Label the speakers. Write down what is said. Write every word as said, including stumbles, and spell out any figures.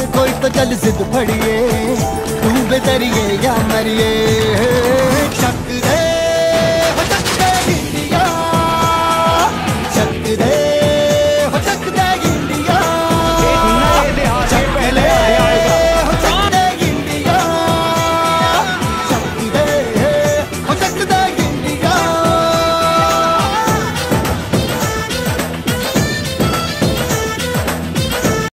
Speaker 1: कोई तो चल जिद फड़िए, तू बेतरिए या मरिए।